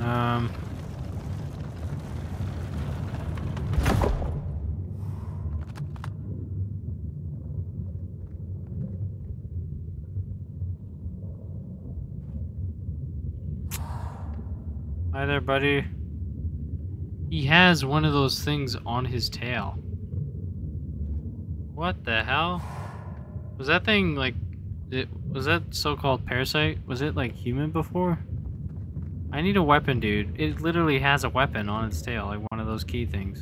Hi there, buddy. He has one of those things on his tail. What the hell? Was that thing like... was that so-called parasite? Was it like human before? I need a weapon, dude. It literally has a weapon on its tail, like one of those key things.